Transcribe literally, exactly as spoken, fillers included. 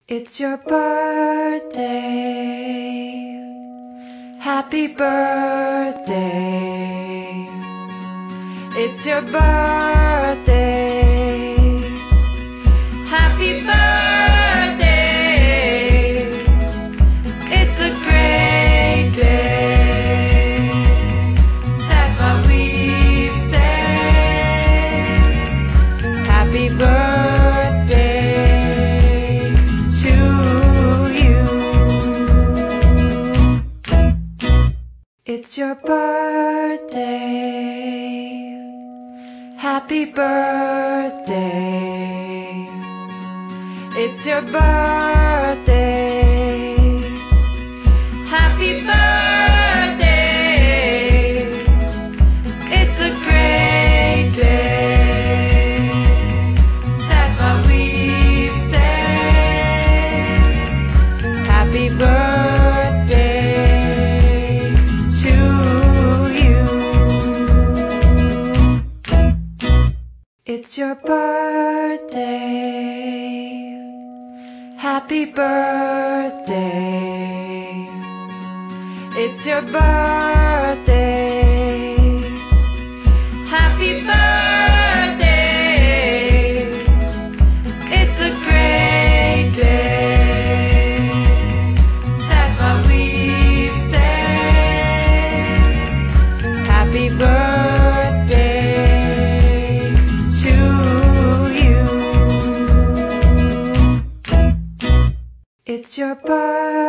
It's your birthday. Happy birthday. It's your birthday. Happy birthday. It's a great day. That's what we say. Happy birthday. It's your birthday. Happy birthday. It's your birthday. Happy birthday. It's a great day. That's what we say. Happy birthday. It's your birthday. Happy birthday. It's your birthday. Happy birthday. It's a great day. That's what we say. Happy birthday. It's your birthday.